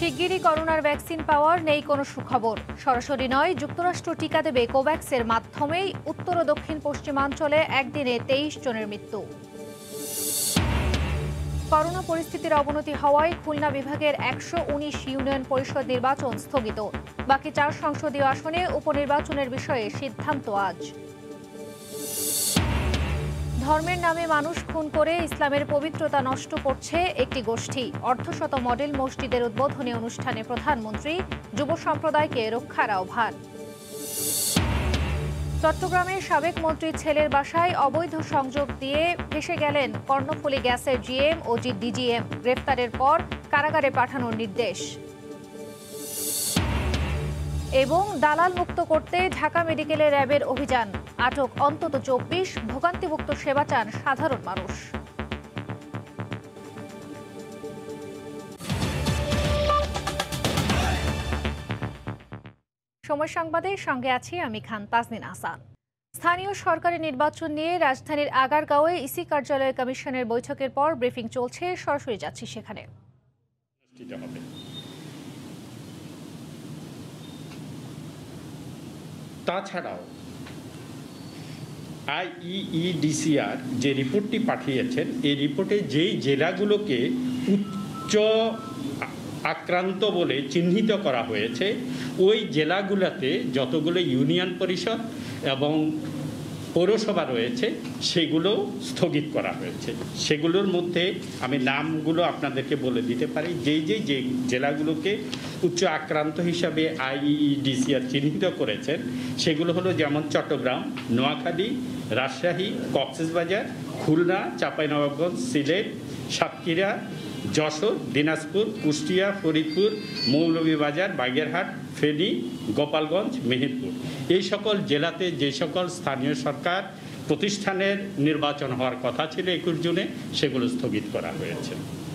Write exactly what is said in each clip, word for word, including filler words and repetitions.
শিগগিরই করোনার ভ্যাকসিন পাওয়ার নেই কোনো সুখবর। সরাসরি নয়, যুক্তরাষ্ট্র টিকা দেবে কোভ্যাক্সের মাধ্যমেই। উত্তর ও দক্ষিণ পশ্চিমাঞ্চলে একদিনে তেইশ জনের মৃত্যু। করোনা পরিস্থিতির অবনতি হওয়ায় খুলনা বিভাগের একশো উনিশ ইউনিয়ন পরিষদ নির্বাচন স্থগিত। বাকি চার সংসদীয় আসনে উপনির্বাচনের বিষয়ে সিদ্ধান্ত আজ। ধর্মের নামে মানুষ খুন করে ইসলামের পবিত্রতা নষ্ট করছে একটি গোষ্ঠী। অর্ধশত মডেল মসজিদের উদ্বোধনী অনুষ্ঠানে প্রধানমন্ত্রী যুব সম্প্রদায়কে রক্ষার আহ্বান। চট্টগ্রামের সাবেক মন্ত্রীর ছেলের বাসায় অবৈধ সংযোগ দিয়ে ভেসে গেলেন কর্ণফুলী গ্যাসের জিএম ও ডিজিএম। গ্রেফতারের পর কারাগারে পাঠানোর নির্দেশ। এবং দালাল মুক্ত করতে ঢাকা মেডিকেলে র্যাবের অভিযান। আটক অন্তত চব্বিশ। ভোগান্তিমুক্ত সেবা চান সাধারণ মানুষ। সময় সংবাদের সঙ্গে আছি আমি খান তাজনিন আহসান। স্থানীয় সরকারি নির্বাচন নিয়ে রাজধানীর আগারগাঁওয়ে ইসি কার্যালয় কমিশনের বৈঠকের পর ব্রিফিং চলছে। সরাসরি যাচ্ছি সেখানে। তাছাড়াও আইইডিসিআর যে রিপোর্টটি পাঠিয়েছেন, এই রিপোর্টে যেই জেলাগুলোকে উচ্চ আক্রান্ত বলে চিহ্নিত করা হয়েছে, ওই জেলাগুলোতে যতগুলো ইউনিয়ন পরিষদ এবং পৌরসভা রয়েছে সেগুলো স্থগিত করা হয়েছে। সেগুলোর মধ্যে আমি নামগুলো আপনাদেরকে বলে দিতে পারি। যেই যেই যে জেলাগুলোকে উচ্চ আক্রান্ত হিসাবে আইইডিসিআর চিহ্নিত করেছেন সেগুলো হলো যেমন চট্টগ্রাম, নোয়াখালী, রাজশাহী, কক্সবাজার, খুলনা, চাঁপাইনবাবগঞ্জ, সিলেট, সাতক্ষীরা, যশোর, দিনাজপুর, কুষ্টিয়া, ফরিদপুর, মৌলভীবাজার, বাগেরহাট, ফেনী, গোপালগঞ্জ, মেহেরপুর। এই সকল জেলাতে যে সকল স্থানীয় সরকার প্রতিষ্ঠানের নির্বাচন হওয়ার কথা ছিল একুশ জুনে, সেগুলো স্থগিত করা হয়েছে।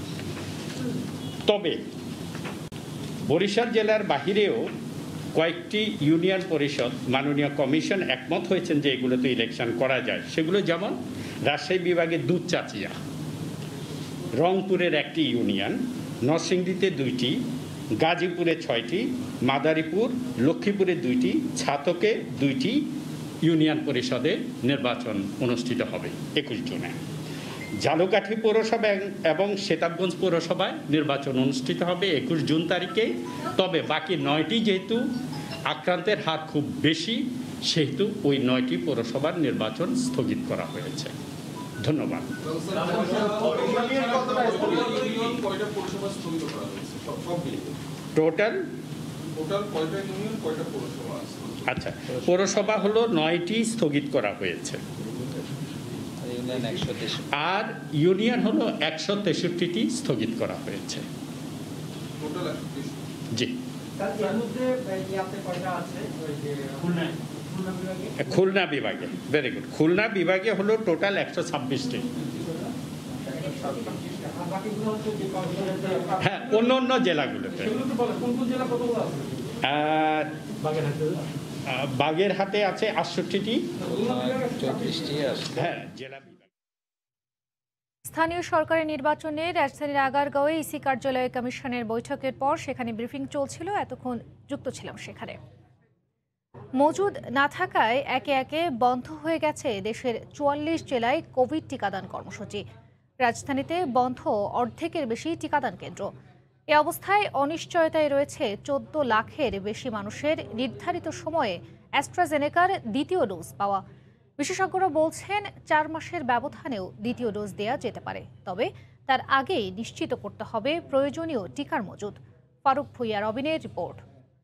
তবে বরিশাল জেলার বাহিরেও কয়েকটি ইউনিয়ন পরিষদ মাননীয় কমিশন একমত হয়েছেন যে এগুলোতে ইলেকশন করা যায়। সেগুলো যেমন রাজশাহী বিভাগের দুধচাচিয়া, রংপুরের একটি ইউনিয়ন, নরসিংদীতে দুইটি, গাজীপুরে ছয়টি, মাদারীপুর, লক্ষ্মীপুরে দুইটি, ছাতকে দুইটি ইউনিয়ন পরিষদে নির্বাচন অনুষ্ঠিত হবে একুশ জুনে। ঝালকাঠি পৌরসভা এবং সেতাবগঞ্জ পৌরসভায় নির্বাচন অনুষ্ঠিত হবে একুশ জুন তারিখে। তবে বাকি নয়টি যেহেতু আক্রান্তের হার খুব বেশি, সেহেতু ওই নয়টি পৌরসভার নির্বাচন স্থগিত করা হয়েছে। ধন্যবাদ। টোটাল আচ্ছা, পৌরসভা হলো নয়টি স্থগিত করা হয়েছে, আর ইউনিয়ন হলো একশো তেষট্টিটি স্থগিত করা হয়েছে। জি, খুলনা বিভাগে ভেরি গুড। খুলনা বিভাগে হলো টোটাল একশো ছাব্বিশটি। হ্যাঁ, অন্য অন্য জেলাগুলোতে বাগেরহাটে আছে আটষট্টিটি। হ্যাঁ, জেলা স্থানীয় সরকারি নির্বাচনে রাজধানীর আগারগাঁওয়ে ইসি কার্যালয় কমিশনের বৈঠকের পর সেখানে ব্রিফিং চলছিল। এতক্ষণ যুক্ত ছিলাম সেখানে। মজুদ না থাকায় একে একে বন্ধ হয়ে গেছে দেশের চুয়াল্লিশ জেলায় কোভিড টিকাদান কর্মসূচি। রাজধানীতে বন্ধ অর্ধেকের বেশি টিকাদান কেন্দ্র। এ অবস্থায় অনিশ্চয়তায় রয়েছে চোদ্দ লাখের বেশি মানুষের নির্ধারিত সময়ে অ্যাস্ট্রাজেনেকার দ্বিতীয় ডোজ পাওয়া। বিশেষজ্ঞরা বলছেন চার মাসের ব্যবধানেও দ্বিতীয় ডোজ দেয়া যেতে পারে, তবে তার আগেই নিশ্চিত করতে হবে প্রয়োজনীয় টিকার মজুদ। ফারুক ভুইয়া রবিনের রিপোর্ট।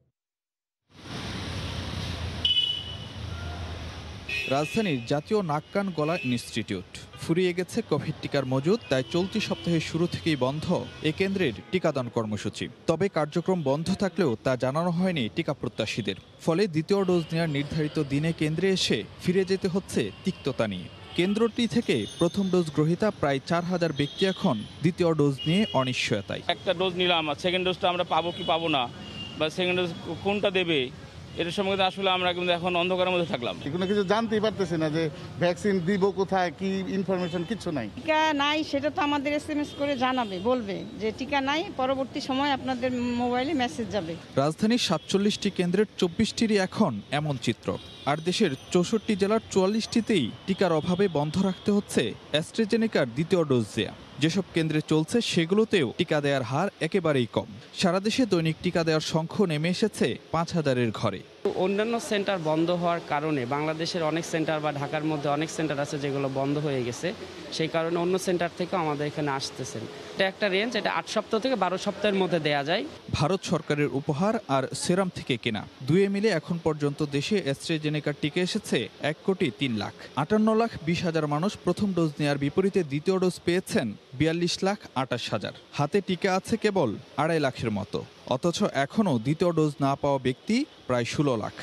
রাজধানীর জাতীয় নাক কান গলা ইনস্টিটিউট ফুরিয়ে গেছে কোভিড টিকার মজুদ, তাই চলতি সপ্তাহের শুরু থেকেই বন্ধ এ কেন্দ্রের টিকাদান কর্মসূচি। তবে কার্যক্রম বন্ধ থাকলেও তা জানানো হয়নি টিকা প্রত্যাশীদের। ফলে দ্বিতীয় ডোজ নেওয়ার নির্ধারিত দিনে কেন্দ্রে এসে ফিরে যেতে হচ্ছে তিক্ততা নিয়ে। কেন্দ্রটি থেকে প্রথম ডোজ গ্রহীতা প্রায় চার হাজার ব্যক্তি এখন দ্বিতীয় ডোজ নিয়ে অনিশ্চয়তায়। একটা ডোজ নিলাম, সেকেন্ড ডোজটা আমরা পাবো কি পাবো না, বা সেকেন্ড ডোজ কোনটা দেবে, এটার সম্বন্ধে আসলে আমরা কিন্তু এখন অন্ধকারের মধ্যে থাকলাম। কোনো কিছু জানতেই পারতেছি না যে ভ্যাকসিন দিব কোথায়, কি ইনফরমেশন কিছু নাই। টিকা নাই সেটা তো আমাদের এস এম এস করে জানাবে, বলবে যে টিকা নাই, পরবর্তী সময় আপনাদের মোবাইলে মেসেজ যাবে। রাজধানীর সাতচল্লিশটি কেন্দ্রের চব্বিশটিরই এখন এমন চিত্র। আর দেশের চৌষট্টি জেলার চুয়াল্লিশটিতেই টিকার অভাবে বন্ধ রাখতে হচ্ছে অ্যাস্ট্রাজেনেকার দ্বিতীয় ডোজ দেয়া। যেসব কেন্দ্রে চলছে সেগুলোতেও টিকা দেওয়ার হার একেবারেই কম। সারা দেশে দৈনিক টিকা দেওয়ার সংখ্যা নেমে এসেছে পাঁচ হাজারের ঘরে। অন্যান্য সেন্টার বন্ধ হওয়ার কারণে বাংলাদেশের অনেক সেন্টার বা ঢাকার মধ্যে অনেক সেন্টার আছে যেগুলো বন্ধ হয়ে গেছে, সেই কারণে অন্য সেন্টার থেকেও আমাদের এখানে আসতেছেন। এটা একটা রেঞ্জ, এটা আট সপ্তাহ থেকে বারো সপ্তাহের মধ্যে দেয়া যায়। ভারত সরকারের উপহার আর সেরাম থেকে কেনা দুয়ে মিলে এখন পর্যন্ত দেশে অ্যাস্ট্রাজেনেকার টিকা এসেছে এক কোটি তিন লাখ আটান্ন লাখ বিশ হাজার মানুষ প্রথম ডোজ নেওয়ার বিপরীতে দ্বিতীয় ডোজ পেয়েছেন বিয়াল্লিশ লাখ আটাশ হাজার। হাতে টিকা আছে কেবল আড়াই লাখের মতো, অথচ এখনও দ্বিতীয় ডোজ না পাওয়া ব্যক্তি প্রায় ষোলো লাখ।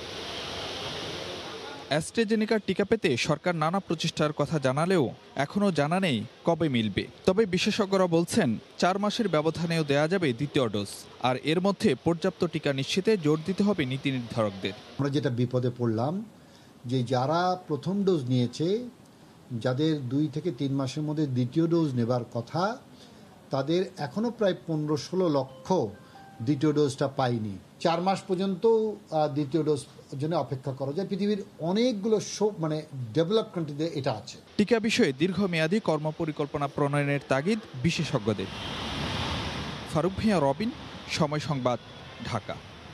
অ্যাস্ট্রাজেনেকার টিকা পেতে সরকার নানা প্রচেষ্টার কথা জানালেও এখনও জানা নেই কবে মিলবে। তবে বিশেষজ্ঞরা বলছেন চার মাসের ব্যবধানেও দেয়া যাবে দ্বিতীয় ডোজ, আর এর মধ্যে পর্যাপ্ত টিকা নিশ্চিতে জোর দিতে হবে নীতি নির্ধারকদের। আমরা যেটা বিপদে পড়লাম যে যারা প্রথম ডোজ নিয়েছে, যাদের দুই থেকে তিন মাসের মধ্যে দ্বিতীয় ডোজ নেবার কথা, তাদের এখনও প্রায় পনেরো ষোলো লক্ষ দ্বিতীয় ডোজটা পায়নি। চার মাস পর্যন্ত দ্বিতীয় ডোজ জন্য অপেক্ষা করা যায়। পৃথিবীর অনেকগুলো সব মানে ডেভেলপ কান্ট্রিতে এটা আছে। টিকা বিষয়ে দীর্ঘমেয়াদী কর্মপরিকল্পনা প্রণয়নের তাগিদ বিশেষজ্ঞদের। ফারুক ভিয়া, রবিন, সময় সংবাদ, ঢাকা।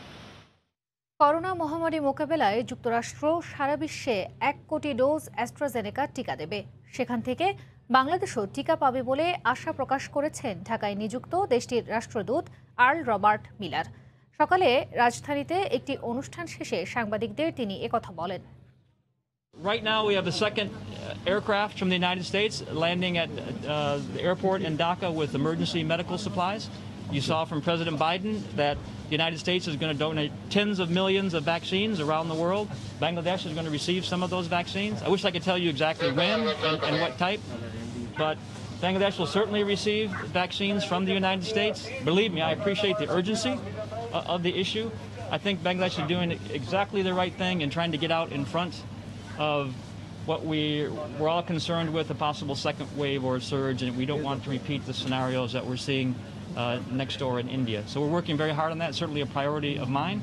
করোনা মহামারী মোকাবেলায় যুক্তরাষ্ট্র সারা বিশ্বে এক কোটি ডোজ অ্যাস্ট্রাজেনেকা টিকা দেবে। সেখান থেকে বাংলাদেশও টিকা পাবে বলে আশা প্রকাশ করেছেন ঢাকায় নিযুক্ত দেশটির রাষ্ট্রদূত আর্ল রবার্ট মিলার। সকালে রাজধানীতে একটি অনুষ্ঠান শেষে সাংবাদিকদের তিনি একথা বলেন। Right now we have the second aircraft from the United States landing at uh, the airport in Dhaka with emergency medical supplies. You saw from President Biden that the United States is going to donate tens of millions of vaccines around the world. Bangladesh is going to receive some of those vaccines. I wish I could tell you exactly when and, and what type, but Bangladesh will certainly receive vaccines from the United States. Believe me, I appreciate the urgency uh, of the issue. I think Bangladesh is doing exactly the right thing and trying to get out in front of what we, we're all concerned with, a possible second wave or a surge, and we don't want to repeat the scenarios that we're seeing uh, next door in India. So we're working very hard on that, certainly a priority of mine.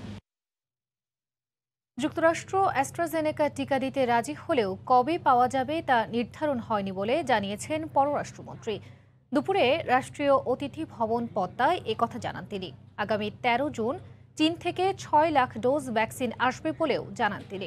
যুক্তরাষ্ট্র AstraZeneca টিকা দিতে রাজি হলেও কবে পাওয়া যাবে তা নির্ধারণ হয়নি বলে জানিয়েছেন পররাষ্ট্রমন্ত্রী। দুপুরে রাষ্ট্রীয় অতিথি ভবন পদ্মায় একথা জানান তিনি। আগামী তেরো জুন চীন থেকে ছয় লাখ ডোজ ভ্যাকসিন আসবে বলেও জানান তিনি।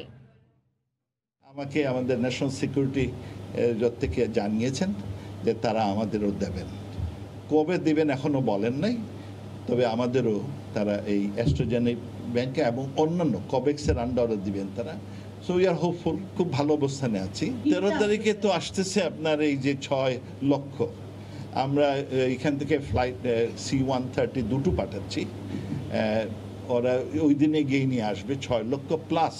আমাকে আমাদের ন্যাশনাল সিকিউরিটি থেকে জানিয়েছেন যে তারা আমাদেরও দেবেন। কবে দেবেন এখনো বলেন নাই, তবে আমাদেরও তারা এই অ্যাস্ট্রাজেনেকা ব্যাংকে এবং অন্যান্য কোভ্যাক্সের আন্ডারে দিবেন তারা। সো উই আর হোপফুল, খুব ভালো অবস্থানে আছি। তেরো তারিখে তো আসতেছে আপনার এই যে ছয় লক্ষ, আমরা এখান থেকে ফ্লাইট সি ওয়ান থার্টি দুটো পাঠাচ্ছি, ওরা ওই দিনে গিয়ে নিয়ে আসবে ছয় লক্ষ প্লাস।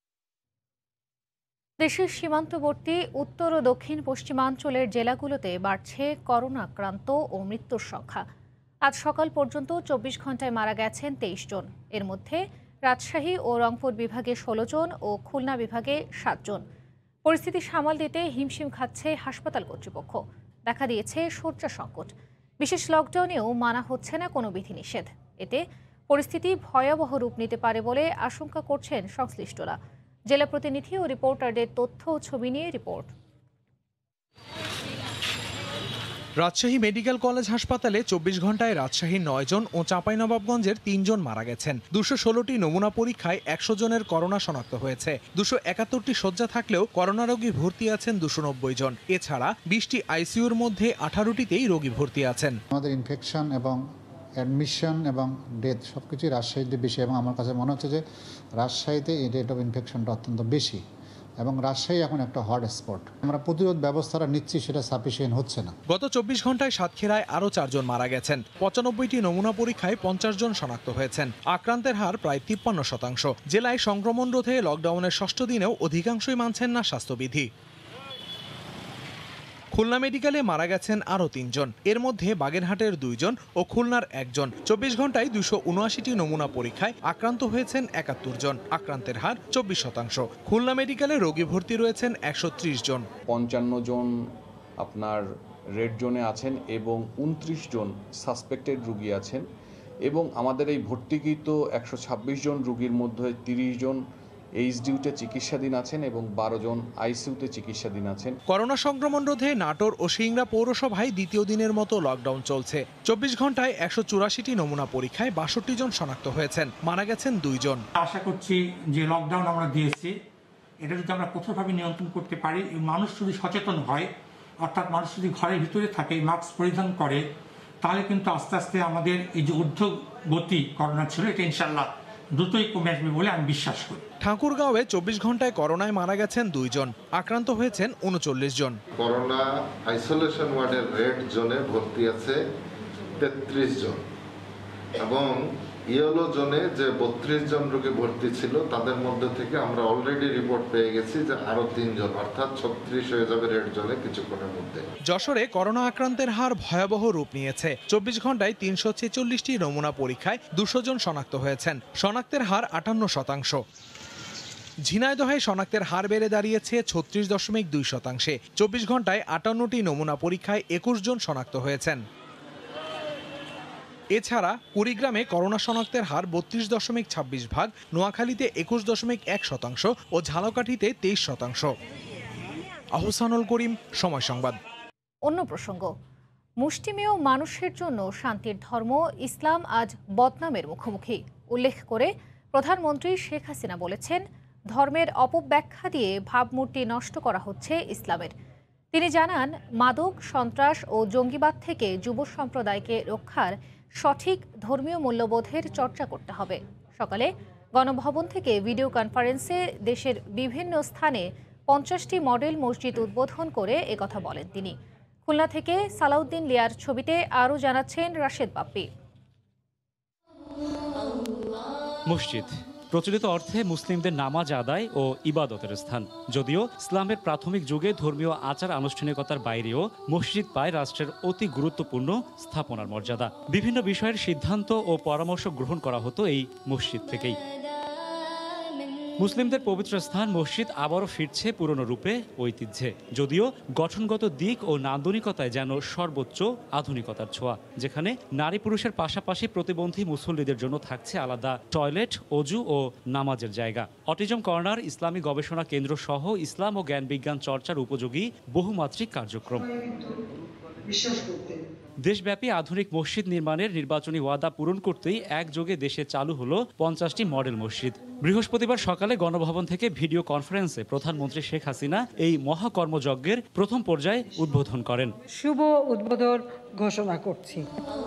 দেশের সীমান্তবর্তী উত্তর ও দক্ষিণ পশ্চিমাঞ্চলের জেলাগুলোতে বাড়ছে করোনা আক্রান্ত ও মৃত্যুর সংখ্যা। আজ সকাল পর্যন্ত চব্বিশ ঘন্টায় মারা গেছেন তেইশ জন। এর মধ্যে রাজশাহী ও রংপুর বিভাগে ষোলো জন ও খুলনা বিভাগে সাত জন। পরিস্থিতি সামাল দিতে হিমশিম খাচ্ছে হাসপাতাল কর্তৃপক্ষ। দেখা দিয়েছে শয্যা সংকট। বিশেষ লকডাউনেও মানা হচ্ছে না কোনো বিধিনিষেধ। এতে পরিস্থিতি ভয়াবহ রূপ নিতে পারে বলে আশঙ্কা করছেন সংশ্লিষ্টরা। জেলা প্রতিনিধি ও রিপোর্টারদের তথ্য ও ছবি নিয়ে রিপোর্ট। রাজশাহী মেডিকেল কলেজ হাসপাতালে চব্বিশ ঘন্টায় রাজশাহীর নয় জন ও চাঁপাইনবাবগঞ্জের তিনজন মারা গেছেন। দুশো ষোলোটি নমুনা পরীক্ষায় একশো জনের করোনা শনাক্ত হয়েছে। দুশো একাত্তরটি শয্যা থাকলেও করোনা রোগী ভর্তি আছেন দুশো নব্বই জন। এছাড়া বিশটি আইসিইউর মধ্যে আঠারোটিতেই রোগী ভর্তি আছেন। আমাদের ইনফেকশন এবং অ্যাডমিশন এবং ডেথ সব কিছুই রাজশাহীতে বেশি, এবং আমার কাছে মনে হচ্ছে যে রাজশাহীতে এই রেট অফ ইনফেকশনটা অত্যন্ত বেশি, এবং রাজশাহী এখন একটা হটস্পট। আমরা প্রতিরোধ ব্যবস্থাটা নিচ্ছি, সেটা সাফিসিয়েন্ট হচ্ছে না। গত চব্বিশ ঘন্টায় সাতক্ষীরায় আরও চারজন মারা গেছেন। পঁচানব্বইটি নমুনা পরীক্ষায় পঞ্চাশ জন শনাক্ত হয়েছেন। আক্রান্তের হার প্রায় তিপ্পান্ন শতাংশ। জেলায় সংক্রমণ রোধে লকডাউনের ষষ্ঠ দিনেও অধিকাংশই মানছেন না স্বাস্থ্যবিধি। খুলনা মেডিকেলে মারা গেছেন আরও তিনজন, এর মধ্যে বাগেরহাটের দুইজন ও খুলনার একজন। চব্বিশ ঘন্টায় দুশো উনআশিটি নমুনা পরীক্ষায় আক্রান্ত হয়েছেন একাত্তর জন, আক্রান্তের হার চব্বিশ শতাংশ। খুলনা মেডিকেলে রোগী ভর্তি রয়েছেন একশো ত্রিশ জন। পঞ্চান্ন জন আপনার রেড জোনে আছেন এবং উনত্রিশ জন সাসপেক্টেড রুগী আছেন, এবং আমাদের এই ভর্তিকৃত একশো ছাব্বিশ জন রুগীর মধ্যে তিরিশ জন এইচডিইউতে চিকিৎসাধীন আছেন এবং বারো জন আইসিইউতে চিকিৎসাধীন আছেন। করোনা সংক্রমণ রোধে নাটোর ও সিংড়া পৌরসভায় দ্বিতীয় দিনের মতো লকডাউন চলছে। চব্বিশ ঘন্টায় একশো চুরাশিটি নমুনা পরীক্ষায় বাষট্টি জন শনাক্ত হয়েছেন, মারা গেছেন দুইজন। আশা করছি যে লকডাউন আমরা দিয়েছি এটা যদি আমরা কঠোরভাবে নিয়ন্ত্রণ করতে পারি, মানুষ যদি সচেতন হয়, অর্থাৎ মানুষ যদি ঘরের ভিতরে থাকে, মাস্ক পরিধান করে, তাহলে কিন্তু আস্তে আস্তে আমাদের এই যে ঊর্ধ্বগতি করোনা ছিল এটা ইনশাল্লাহ দ্রুতই কমে আসবে বলে আমি বিশ্বাস করি। ঠাকুরগাঁওয়ে চব্বিশ ঘন্টায় করোনায় মারা গেছেন দুইজন, আক্রান্ত হয়েছেন উনচল্লিশ জন। করোনা আইসোলেশন ওয়ার্ডের রেড জোনে ভর্তি আছে তেত্রিশ জন এবং ইয়েলো জোনে যে বত্রিশ জন রোগী ভর্তি ছিল তাদের মধ্যে থেকে আমরা অলরেডি রিপোর্ট পেয়ে গেছি যে আরো তিনজন, অর্থাৎ ছত্রিশ হয়ে যাবে রেড জোনে কিছুক্ষণের মধ্যে। যশোরে করোনা আক্রান্তের হার ভয়াবহ রূপ নিয়েছে। চব্বিশ ঘন্টায় তিনশো ছেচল্লিশটি নমুনা পরীক্ষায় দুশো জন শনাক্ত হয়েছেন, শনাক্তের হার আটান্ন শতাংশ। ঝিনাইদহে শনাক্তের হার বেড়ে দাঁড়িয়েছে ছত্রিশ দশমিক দুই শতাংশে। চব্বিশ ঘন্টায় আটান্নটি নমুনা পরীক্ষায় একুশ জন শনাক্ত হয়েছেন। এছাড়া কুড়িগ্রামে করোনা শনাক্তের হার বত্রিশ দশমিক ছাব্বিশ ভাগ, নোয়াখালীতে একুশ দশমিক এক শতাংশ ও ঝালকাঠিতে তেইশ শতাংশ। আহসানুল করিম, সময় সংবাদ। অন্য প্রসঙ্গ, মুষ্টিমেয় মানুষের জন্য শান্তির ধর্ম ইসলাম আজ বদনামের মুখোমুখি উল্লেখ করে প্রধানমন্ত্রী শেখ হাসিনা বলেছেন, ধর্মের অপব্যাখ্যা দিয়ে ভাবমূর্তি নষ্ট করা হচ্ছে ইসলামের। তিনি জানান, মাদক, সন্ত্রাস ও জঙ্গিবাদ থেকে যুব সম্প্রদায়কে রক্ষার সঠিক ধর্মীয় মূল্যবোধের চর্চা করতে হবে। সকালে গণভবন থেকে ভিডিও কনফারেন্সে দেশের বিভিন্ন স্থানে পঞ্চাশটি মডেল মসজিদ উদ্বোধন করে একথা বলেন তিনি। খুলনা থেকে সালাউদ্দিন লিয়ার ছবিতে আরও জানাচ্ছেন রাশেদ বাপ্পি। মসজিদ প্রচলিত অর্থে মুসলিমদের নামাজ আদায় ও ইবাদতের স্থান। যদিও ইসলামের প্রাথমিক যুগে ধর্মীয় আচার আনুষ্ঠানিকতার বাইরেও মসজিদ পায় রাষ্ট্রের অতি গুরুত্বপূর্ণ স্থাপনার মর্যাদা। বিভিন্ন বিষয়ের সিদ্ধান্ত ও পরামর্শ গ্রহণ করা হতো এই মসজিদ থেকেই। মুসলিমদের পবিত্র স্থান মসজিদ আবারও ফিরছে পুরনো রূপে, ঐতিহ্যে। যদিও গঠনগত দিক ও নান্দনিকতায় যেন সর্বোচ্চ আধুনিকতার ছোঁয়া, যেখানে নারী পুরুষের পাশাপাশি প্রতিবন্ধী মুসল্লিদের জন্য থাকছে আলাদা টয়লেট, অজু ও নামাজের জায়গা। অটিজম কর্নার, ইসলামী গবেষণা কেন্দ্র সহ ইসলাম ও জ্ঞান বিজ্ঞান চর্চার উপযোগী বহুমাত্রিক কার্যক্রম। দেশব্যাপী আধুনিক মসজিদ নির্মাণের নির্বাচনী ওয়াদা পূরণ করতেই একযোগে দেশে চালু হলো পঞ্চাশটি মডেল মসজিদ। বৃহস্পতিবার সকালে গণভবন থেকে ভিডিও কনফারেন্সে প্রধানমন্ত্রী শেখ হাসিনা এই মহাকর্মযজ্ঞের প্রথম পর্যায়ে উদ্বোধন করেন। শুভ উদ্বোধন ঘোষণা করছি।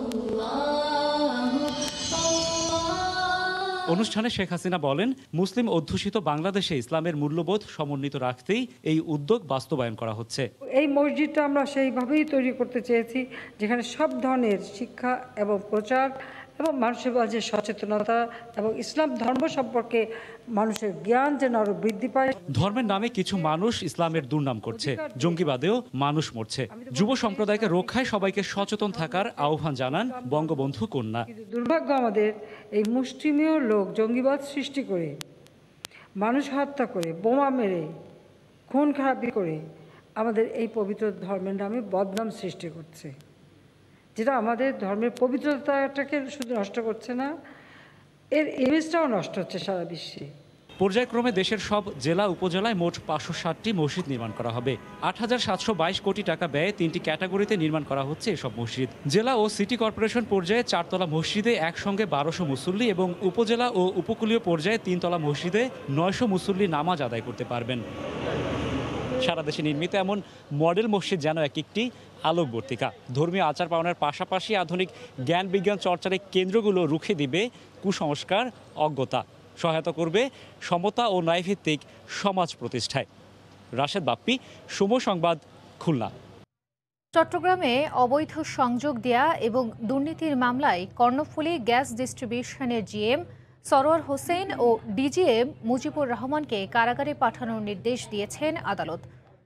অনুষ্ঠানে শেখ হাসিনা বলেন, মুসলিম অধ্যুষিত বাংলাদেশে ইসলামের মূল্যবোধ সমন্বিত রাখতেই এই উদ্যোগ বাস্তবায়ন করা হচ্ছে। এই মসজিদটা আমরা সেইভাবেই তৈরি করতে চেয়েছি যেখানে সব ধরনের শিক্ষা এবং প্রচার এবং মানুষের মাঝে সচেতনতা এবং ইসলাম ধর্ম সম্পর্কে মানুষের জ্ঞান যেন আরো বৃদ্ধি পায়। ধর্মের নামে কিছু মানুষ ইসলামের দুর্নাম করছে, জঙ্গিবাদেও মানুষ মরছে। যুব সম্প্রদায়কে রক্ষায় সবাইকে সচেতন থাকার আহ্বান জানান বঙ্গবন্ধু কন্যা। দুর্ভাগ্য আমাদের এই মুষ্টিমেয় লোক জঙ্গিবাদ সৃষ্টি করে, মানুষ হত্যা করে, বোমা মেরে, খুন খারাপি করে আমাদের এই পবিত্র ধর্মের নামে বদনাম সৃষ্টি করছে, যেটা আমাদের ধর্মের পবিত্রতাটাকে শুধু নষ্ট করছে না, এর ইমেজটাও নষ্ট হচ্ছে সারা বিশ্বে। পর্যায়ক্রমে দেশের সব জেলা উপজেলায় মোট পাঁচশো ষাটটি মসজিদ নির্মাণ করা হবে। আট হাজার সাতশো বাইশ কোটি টাকা ব্যয়ে তিনটি ক্যাটাগরিতে নির্মাণ করা হচ্ছে এসব মসজিদ। জেলা ও সিটি কর্পোরেশন পর্যায়ে চারতলা মসজিদে একসঙ্গে বারোশো মুসল্লি এবং উপজেলা ও উপকূলীয় পর্যায়ে তিনতলা মসজিদে নয়শো মুসল্লি নামাজ আদায় করতে পারবেন। সারা দেশে নির্মিত এমন মডেল মসজিদ যেন এক একটি আলোকবর্তিকা। ধর্মীয় আচার পালনের পাশাপাশি আধুনিক জ্ঞান বিজ্ঞান চর্চার কেন্দ্রগুলো রুখে দিবে কুসংস্কার, অজ্ঞতা, সহায়তা করবে সমতা ও ন্যায়ভিত্তিক সমাজ প্রতিষ্ঠায়। রাশেদ বাপ্পি, সময় সংবাদ, খুলনা। চট্টগ্রামে অবৈধ সংযোগ দেয়া এবং দুর্নীতির মামলায় কর্ণফুলী গ্যাস ডিস্ট্রিবিউশনের জিএম সরোয়ার হোসেন ও ডিজিএম মুজিবুর রহমানকে কারাগারে পাঠানোর নির্দেশ দিয়েছেন আদালত।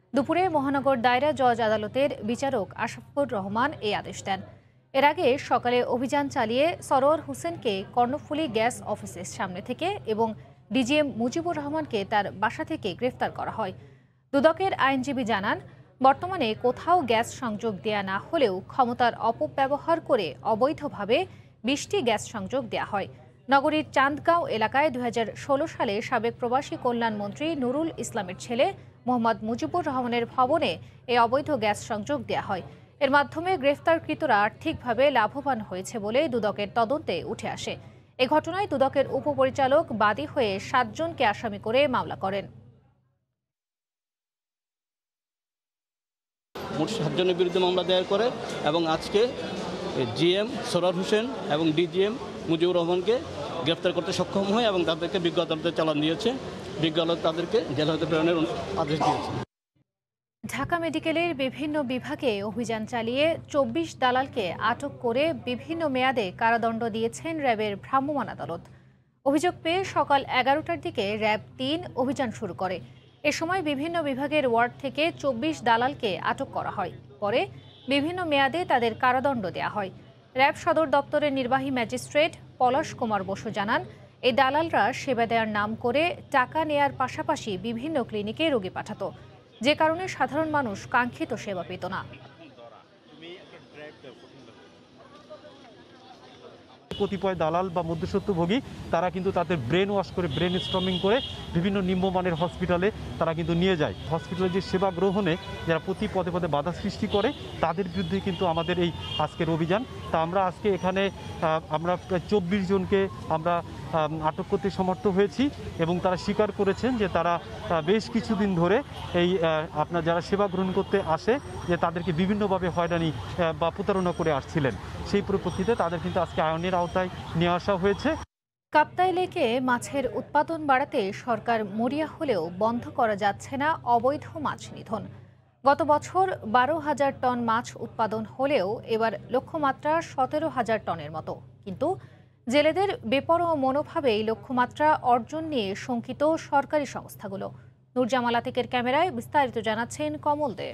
দুপুরে মহানগর দায়রা জজ আদালতের বিচারক আশরাফুর রহমান এই আদেশ দেন। এর আগে সকালে অভিযান চালিয়ে সরোয়ার হোসেনকে কর্ণফুলী গ্যাস অফিসের সামনে থেকে এবং ডিজিএম মুজিবুর রহমানকে তার বাসা থেকে গ্রেফতার করা হয়। দুদকের আইনজীবী জানান, বর্তমানে কোথাও গ্যাস সংযোগ দেয়া না হলেও ক্ষমতার অপব্যবহার করে অবৈধভাবে বিশটি গ্যাস সংযোগ দেয়া হয়। নগরীর চান্দগাঁও এলাকায় দুই হাজার ষোলো সালে সাবেক প্রবাসী কল্যাণমন্ত্রী নুরুল ইসলামের ছেলে মোহাম্মদ মুজিবুর রহমানের ভবনে এই অবৈধ গ্যাস সংযোগ দেয়া হয়। এর মাধ্যমে গ্রেফতারকৃতরা আর্থিকভাবে লাভবান হয়েছে বলে দুদকের তদন্তে উঠে আসে। এ ঘটনায় দুদকের উপপরিচালক বাদী হয়ে সাতজনকে আসামি করে মামলা করেন। মোট সাতজনের বিরুদ্ধে মামলা দায়ের করে এবং আজকে জিএম সরোয়ার হোসেন এবং ডিজিএম মুজিবুর রহমানকে গ্রেফতার করতে সক্ষম হয় এবং তাদেরকে বিজ্ঞ আদালতে চালান দিয়েছে। বিজ্ঞ আদালত তাদেরকে জেল হাজতে প্রেরণের আদেশ দিয়েছে। ঢাকা মেডিকেলের বিভিন্ন বিভাগে অভিযান চালিয়ে চব্বিশ দালালকে আটক করে বিভিন্ন মেয়াদে কারাদণ্ড দিয়েছেন র্যাবের ভ্রাম্যমাণ আদালত। অভিযোগ পেয়ে সকাল এগারোটার দিকে র্যাব তিন অভিযান শুরু করে। এ সময় বিভিন্ন বিভাগের ওয়ার্ড থেকে চব্বিশ দালালকে আটক করা হয়। পরে বিভিন্ন মেয়াদে তাদের কারাদণ্ড দেওয়া হয়। র্যাব সদর দপ্তরের নির্বাহী ম্যাজিস্ট্রেট পলাশ কুমার বসু জানান, এই দালালরা সেবা দেওয়ার নাম করে টাকা নেয়ার পাশাপাশি বিভিন্ন ক্লিনিকে রোগী পাঠাত, যে কারণে সাধারণ মানুষ কাঙ্ক্ষিত সেবা পেত না। কতিপয় দালাল বা মধ্যস্বত্বভোগী তারা কিন্তু তাদের ব্রেন ওয়াশ করে ব্রেন স্ট্রমিং করে বিভিন্ন নিম্নমানের হসপিটালে তারা কিন্তু নিয়ে যায়। হসপিটালে যে সেবা গ্রহণে যারা প্রতি পদে পদে বাধা সৃষ্টি করে তাদের বিরুদ্ধে কিন্তু আমাদের এই আজকের অভিযান। তা আমরা আজকে এখানে আমরা প্রায় চব্বিশ জনকে আমরা আটক করতে সমর্থ হয়েছি এবং তারা স্বীকার করেছেন যে তারা বেশ কিছুদিন ধরে এই আপনার যারা সেবা গ্রহণ করতে আসে যে তাদেরকে বিভিন্নভাবে হয়রানি বা প্রতারণা করে আসছিলেন। সেই পরিপ্রেক্ষিতে তাদের কিন্তু আজকে আইনের আওতায় নিয়ে আসা হয়েছে। কাপ্তাই লেকে মাছের উৎপাদন বাড়াতে সরকার মরিয়া হলেও বন্ধ করা যাচ্ছে না অবৈধ মাছ নিধন। গত বছর বারো হাজার টন মাছ উৎপাদন হলেও এবার লক্ষ্যমাত্রা সতেরো হাজার টনের মতো। কিন্তু জেলেদের বেপরোয়া মনোভাবে এই লক্ষ্যমাত্রা অর্জন নিয়ে শঙ্কিত সরকারি সংস্থাগুলো। নূরজামাল আতিকের ক্যামেরায় বিস্তারিত জানাচ্ছেন কমল দে।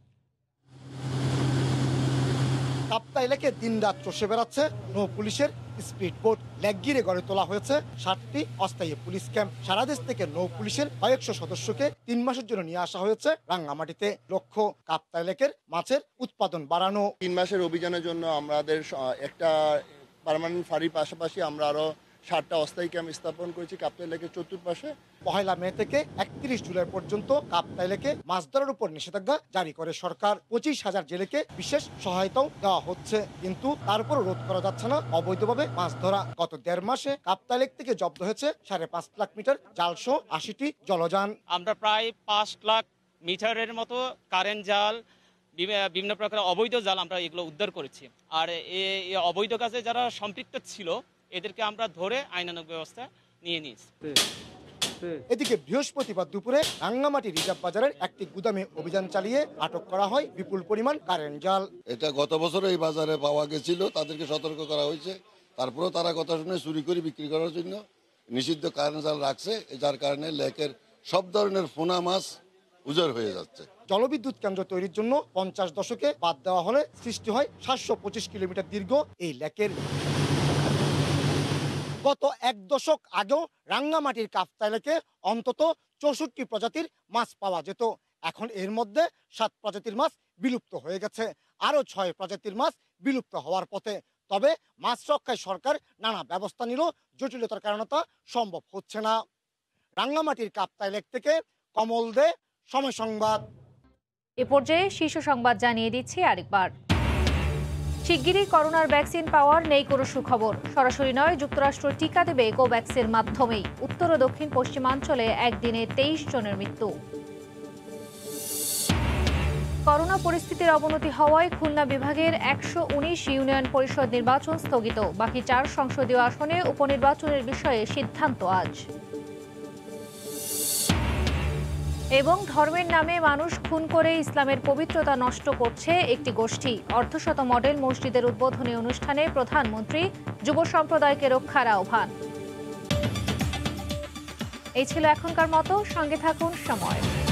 কাপ্তাই লেকে দিন রাত চষে বেড়াচ্ছে নৌ পুলিশের স্পিড বোট। লেক ঘিরে গড়ে তোলা হয়েছে সাতটি অস্থায়ী পুলিশ ক্যাম্প। সারা দেশ থেকে নৌ পুলিশের কয়েকশো সদস্যকে তিন মাসের জন্য নিয়ে আসা হয়েছে রাঙ্গামাটিতে। লক্ষ্য কাপ্তাই লেকের মাছের উৎপাদন বাড়ানো। তিন মাসের অভিযানের জন্য আমাদের একটা পার্মানেন্ট ফাঁড়ির পাশাপাশি আমরা আরো সাতটা অস্থায়ী ক্যাম্প স্থাপন করেছি কাপ্তাই লেকের চতুর্পাশে। পহেলা মে থেকে একত্রিশ জুলাই পর্যন্ত কাপ্তাই লেকে মাছ ধরার উপর নিষেধাজ্ঞা জারি করে সরকার। পঁচিশ হাজার জেলেকে বিশেষ সহায়তাও দেওয়া হচ্ছে, কিন্তু তারপর রোধ করা যাচ্ছে না অবৈধভাবে মাছ ধরা। গত দেড় মাসে কাপ্তাই লেক থেকে জব্দ হয়েছে সাড়ে পাঁচ লাখ মিটার জালসহ আশিটি জলযান। আমরা প্রায় পাঁচ লাখ মিটারের মতো কারেন্ট জাল, বিভিন্ন প্রকার অবৈধ জাল আমরা এগুলো উদ্ধার করেছি। আর এই অবৈধ কাজে যারা সম্পৃক্ত ছিল এদেরকে আমরা ধরে আইনানুগ ব্যবস্থা নিয়ে নিয়েছি। এদিকে বৃহস্পতিবার দুপুরে রাঙ্গামাটি রিজার্ভ বাজারের একটি গুদামে অভিযান চালিয়ে আটক করা হয় বিপুল পরিমাণ কারেন্ট জাল। এটা গত বছর এই বাজারে পাওয়া গেছিল, তাদেরকে সতর্ক করা হয়েছে, তারপরেও তারা কথা শুনে চুরি করে বিক্রি করার জন্য নিষিদ্ধ কারেন্ট জাল রাখছে, যার কারণে লেকের সব ধরনের পোনা মাছ উজাড় হয়ে যাচ্ছে। জলবিদ্যুৎ কেন্দ্র তৈরির জন্য পঞ্চাশ দশকে বাদ দেওয়া হলে সৃষ্টি হয় সাতশো পঁচিশ কিলোমিটার দীর্ঘ এই লেকের। গত এক দশক আগেও রাঙ্গামাটির কাপ্তাই লেকে অন্তত চৌষট্টি প্রজাতির মাছ পাওয়া যেত। এখন এর মধ্যে সাত প্রজাতির মাছ বিলুপ্ত হয়ে গেছে, আরও ছয় প্রজাতির মাছ বিলুপ্ত হওয়ার পথে। তবে মাছ রক্ষায় সরকার নানা ব্যবস্থা নিল, জটিলতার কারণে তা সম্ভব হচ্ছে না। রাঙ্গামাটির কাপ্তাই লেক থেকে কমল দে, সময় সংবাদ। এ পর্যায়ে শীর্ষ সংবাদ জানিয়ে দিচ্ছি আরেকবার। শিগগিরই করোনার ভ্যাকসিন পাওয়ার নেই কোনো সুখবর। সরাসরি নয়, যুক্তরাষ্ট্র টিকা দেবে কোভ্যাক্সের মাধ্যমেই। উত্তর ও দক্ষিণ পশ্চিমাঞ্চলে একদিনে তেইশ জনের মৃত্যু। করোনা পরিস্থিতির অবনতি হওয়ায় খুলনা বিভাগের একশো উনিশ ইউনিয়ন পরিষদ নির্বাচন স্থগিত। বাকি চার সংসদীয় আসনে উপনির্বাচনের বিষয়ে সিদ্ধান্ত আজ। এবং ধর্মের নামে মানুষ খুন করে ইসলামের পবিত্রতা নষ্ট করছে একটি গোষ্ঠী। অর্ধশত মডেল মসজিদের উদ্বোধনী অনুষ্ঠানে প্রধানমন্ত্রী যুব সম্প্রদায়কে রক্ষার আহ্বান। এই ছিল এখনকার মতো, সঙ্গে থাকুন সময়।